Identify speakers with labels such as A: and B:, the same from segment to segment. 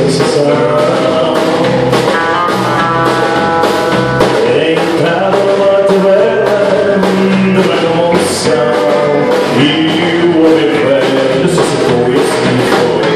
A: sensação. Entrar numa taverna de grande emoção, e o homem velho se sentou e assim foi.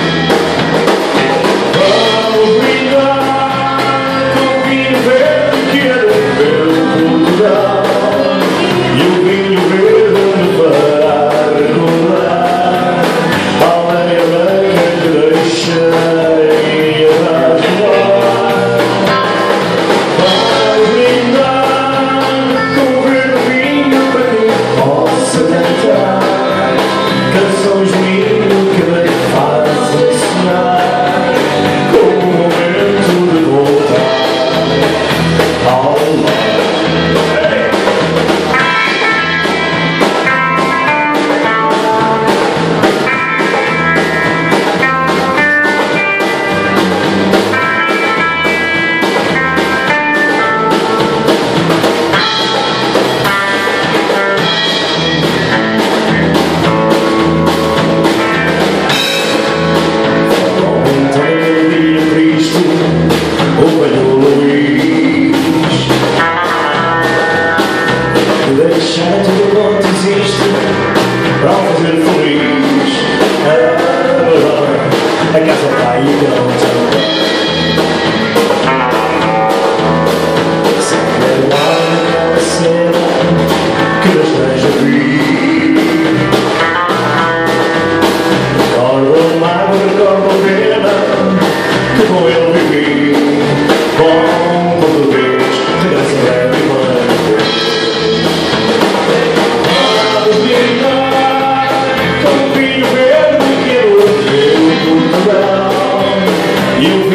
A: Vamos brindar com o vinho verde que é do meu Portugal, e o vinho verde me fará recordar a lenha branca que deixei atrás do ar. Vamos brindar com o verde vinho para que possa cantar canções mil que me fazem sonhar com o momento de voltar ao lar. Deixar tudo quanto existe para o fazer feliz. A casa vai e não também. Sempre lá naquela cena que nos deixa vir. Recordo o mago, recordo a pena que com ele vivi. Bom português, regressa breve e bem. You